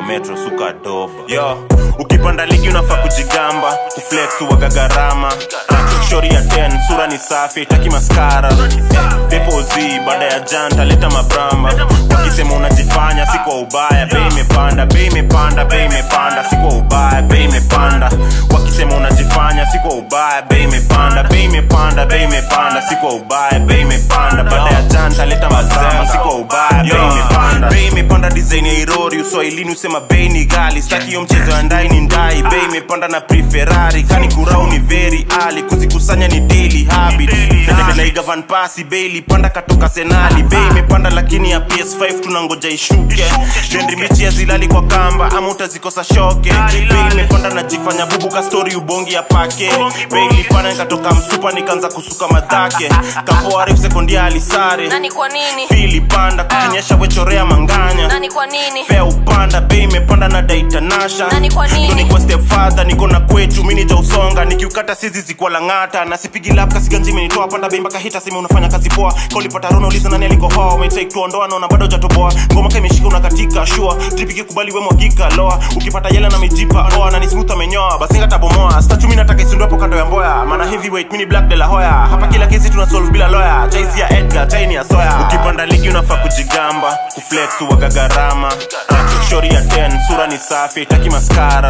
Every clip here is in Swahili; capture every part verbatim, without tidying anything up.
metro suka doba. Yo, ukipanda ligi unafaa kujigamba, kuflex uwaga gharama. Shori ya ten, sura ni safi, taki maskara. Depozi, baada ya janta, leta mabramba. Wakisema unajifanya, si kwa ubaya. Bei imepanda, bei imepanda, bei imepanda, si kwa ubaya. Bei imepanda, wakisema unajifanya, si kwa ubaya. Bei imepanda, bei imepanda, bei imepanda, si kwa ubaya. Bei imepanda, baada ya janta, leta mabramba, si kwa ubaya. Bei imepanda, bei imepanda, design ya irori. Uswahilini usema bei ni gali, staki yo mchezo ya ndai ni ndai. Bei imepanda na pre-Ferrari, kani kurau ni very ali. Kuzikusanya ni daily habit, na igavan pasi. Bei panda katoka senali, bei imepanda lakini ya P S five tunangoja ishuke. Dendri mbichi ya zilali kwa kamba, ama utazikosa shoke. Bei imepanda na jifanya bubu ka story ubongi ya pake. Bei lipanda nikatoka msupa nikanza kusuka madhake. Kapo arif sekondia alisare. Nani kwa nini? Fili panda, kukinyesha wechorea manganya. Nani kwa nini? Fea upanda, bei imepanda na daita nasha. Nani kwa nini? Niko kwa step father, niko na kwetu, mini ja usonga. Nikiukata sizi zikuwa langata, na sipigi lap kasi ganjimi nitoa. Panda bei mpaka hita simi unafanya kazi poa. Koli pata rono lisa nani aliko hoa. May take tuondoa naona bado jatoboa. Ngoma kama imeshika unakatika sure. Tripiki kubali we mwagika loa. Ukipata yela na mijipa oa. Na nismuta amenyoa, basinga tabomoa. Statue mina taka isundu hapo kando ya mboya. Mana heavyweight mini black de la hoya. Hapa kila kesi tunasolve bila lawyer. Chaisi ya Edgar, chaini ya Soya. Ukipanda ligi unafaa kujigamba, kuflex uwaga gharama. Shori ya ten, sura ni safi, taki maskara.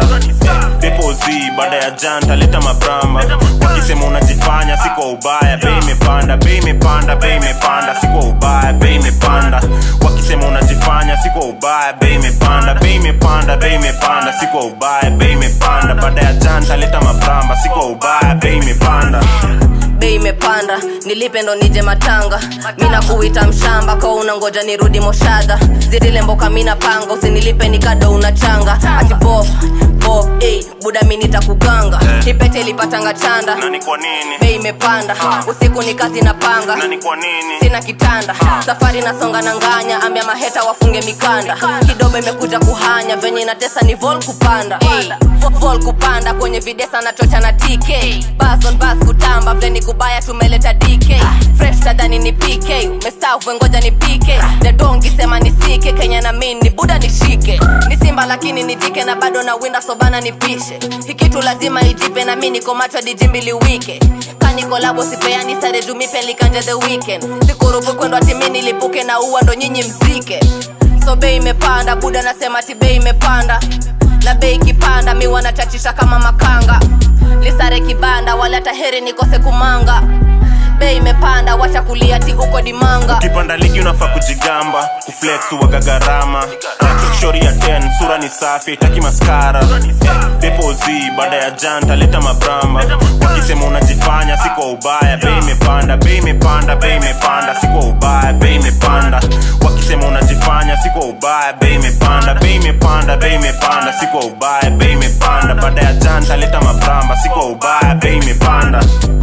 Depozi, baada ya janta, leta mabramba. Wakisema unajifanya, si kwa ubaya. Bei imepanda, bei imepanda, bei imepanda, si kwa ubaya. Bei imepanda, wakisema unajifanya, si kwa ubaya. Bei imepanda, bei imepanda, bei imepanda, si kwa ubaya. Bei imepanda, baada ya janta, leta mabramba, si kwa ubaya. Bei imepanda, bei imepanda, nilipe ndo nije matanga. Mina kuita mshamba, kwa unangoja nirudi moshada. Zidile mboka mina panga, usinilipe nikado unachanga. Ati bof, bof, ey, buda minita kuganga. Nipete lipatanga chanda. nani kwa nini? Bei imepanda, usiku ni kazi na panga. Nani kwa nini? Sina kitanda, safari nasonga na nganya. Ambia maheta wafunge mikanda. Kidogo imekuja kuhanya, venye inatesa ni vol kupanda. Ey, vol kupanda, kwenye videsa na chocha na T K. Bass on bass kutamba, vleni kubaya tumeleta D K. Fresh tadani ni P K, mestafu wengoja ni P K. Dedongi sema ni C K, Kenya na mini buda nishike. Ni simba lakini ni jike na bado na winda sobana nipishe. Hikitu lazima ijipe na mini komacho dijimbili wike. Kani kolabo sipeani sare jumipe likanje the weekend. Sikurubu kwendo atimini lipuke na uwa ndo nyinyi mzike. So bei imepanda, buda nasema ti bei imepanda. Na bei kipanda, mi wanachachisha kama makanga. Lisare kibanda, wala taheri nikose kumanga. Bei imepanda, wacha kulia ti uko dimanga. Ukipanda ligi unafaa kujigamba, kuflex uwaga gharama. Shori ya ten, sura ni safi, taki maskara. Depozi, baada ya janta, leta mabramba. Wakisema unajifanya, si kwa ubaya. Bei imepanda, bei imepanda, bei imepanda, si kwa ubaya. Bei imepanda, wakisema unajifanya, si kwa ubaya. Bei imepanda, bei imepanda, bei imepanda, si kwa ubaya. Bei imepanda, baada ya janta, leta mabramba, si kwa ubaya. Bei imepanda.